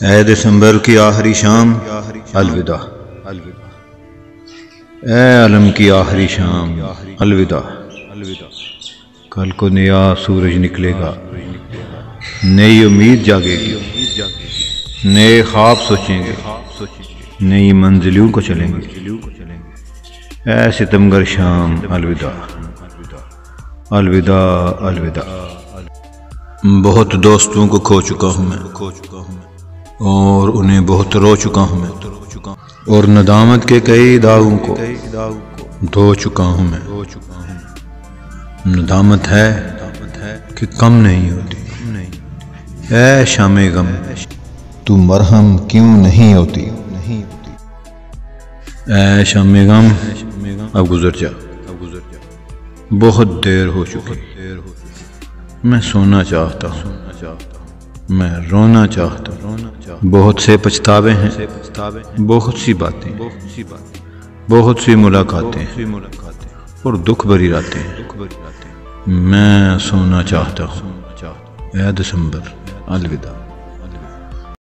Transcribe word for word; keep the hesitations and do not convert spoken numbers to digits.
اے دسمبر کی آخری شام الوداع، اے علم کی آخری شام الوداع۔ کل کو نیا سورج نکلے گا، نئی امید جاگے گی، نئے خواب سوچیں گے، نئی منزلوں کو چلیں گے۔ اے ستمگر شام الوداع، الوداع الوداع۔ بہت دوستوں کو کھو چکا ہوں میں، اور انہیں بہت رو چکا ہوں میں، اور ندامت کے کئی داغوں کو دھو چکا ہوں میں۔ ندامت ہے کہ کم نہیں ہوتی، اے شام غم تو مرہم کیوں نہیں ہوتی؟ اے شام غم اب گزر جا، بہت دیر ہو چکی، میں سونا چاہتا ہوں، میں رونا چاہتا ہوں۔ بہت سے پچھتاوے ہیں، بہت سی باتیں، بہت سی ملاقاتیں اور دکھ بھری راتیں۔ میں سونا چاہتا ہوں۔ اے دسمبر الوداع۔